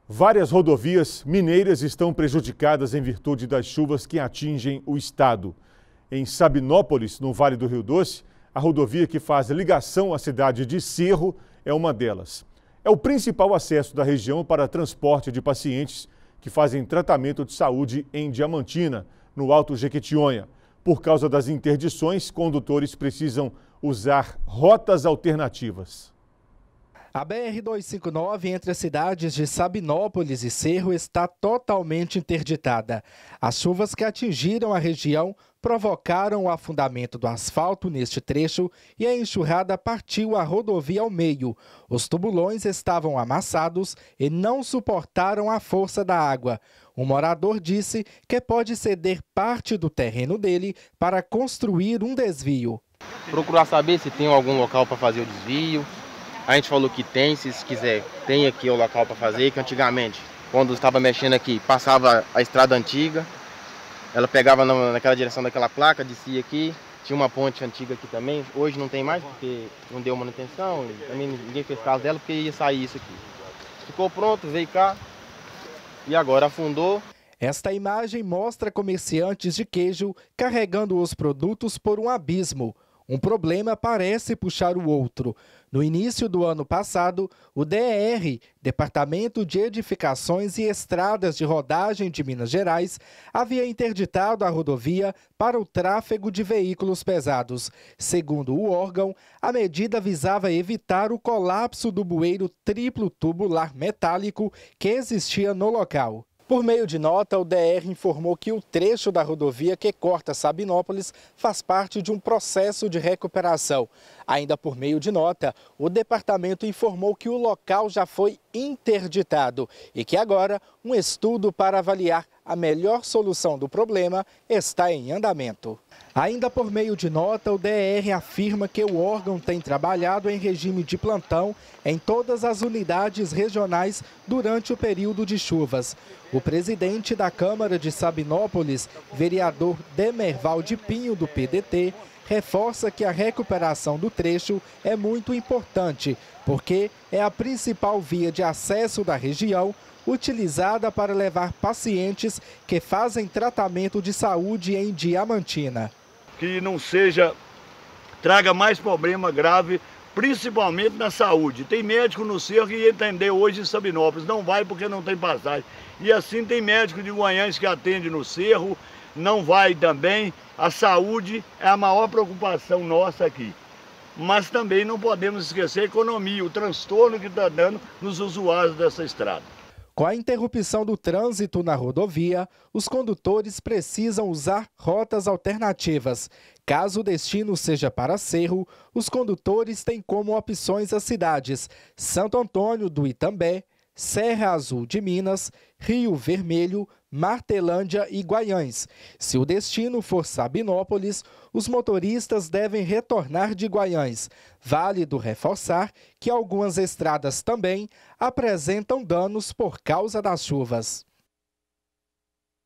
Várias rodovias mineiras estão prejudicadas em virtude das chuvas que atingem o estado. Em Sabinópolis, no Vale do Rio Doce, a rodovia que faz ligação à cidade de Cerro é uma delas. É o principal acesso da região para transporte de pacientes que fazem tratamento de saúde em Diamantina, no Alto Jequitinhonha. Por causa das interdições, condutores precisam usar rotas alternativas. A BR-259 entre as cidades de Sabinópolis e Cerro está totalmente interditada. As chuvas que atingiram a região provocaram o afundamento do asfalto neste trecho e a enxurrada partiu a rodovia ao meio. Os tubulões estavam amassados e não suportaram a força da água. Um morador disse que pode ceder parte do terreno dele para construir um desvio. Procurar saber se tem algum local para fazer o desvio. A gente falou que tem, se quiser, tem aqui o local para fazer, que antigamente, quando estava mexendo aqui, passava a estrada antiga, ela pegava naquela direção daquela placa, descia aqui, tinha uma ponte antiga aqui também, hoje não tem mais, porque não deu manutenção, também ninguém fez caso dela, porque ia sair isso aqui. Ficou pronto, veio cá e agora afundou. Esta imagem mostra comerciantes de queijo carregando os produtos por um abismo. Um problema parece puxar o outro. No início do ano passado, o DER, Departamento de Edificações e Estradas de Rodagem de Minas Gerais, havia interditado a rodovia para o tráfego de veículos pesados. Segundo o órgão, a medida visava evitar o colapso do bueiro triplo tubular metálico que existia no local. Por meio de nota, o DR informou que o trecho da rodovia que corta Sabinópolis faz parte de um processo de recuperação. Ainda por meio de nota, o departamento informou que o local já foi interditado e que agora um estudo para avaliar a melhor solução do problema está em andamento. Ainda por meio de nota, o DR afirma que o órgão tem trabalhado em regime de plantão em todas as unidades regionais durante o período de chuvas. O presidente da Câmara de Sabinópolis, vereador Demerval de Pinho, do PDT, reforça que a recuperação do trecho é muito importante, porque é a principal via de acesso da região, utilizada para levar pacientes que fazem tratamento de saúde em Diamantina. Que não traga mais problema grave, principalmente na saúde. Tem médico no Cerro que atendeu hoje em Sabinópolis, não vai porque não tem passagem. E assim tem médico de Guanhães que atende no Cerro, não vai também. A saúde é a maior preocupação nossa aqui. Mas também não podemos esquecer a economia, o transtorno que está dando nos usuários dessa estrada. Com a interrupção do trânsito na rodovia, os condutores precisam usar rotas alternativas. Caso o destino seja para Cerro, os condutores têm como opções as cidades Santo Antônio do Itambé, Serra Azul de Minas, Rio Vermelho, Martelândia e Guanhães. Se o destino for Sabinópolis, os motoristas devem retornar de Guanhães. Válido reforçar que algumas estradas também apresentam danos por causa das chuvas.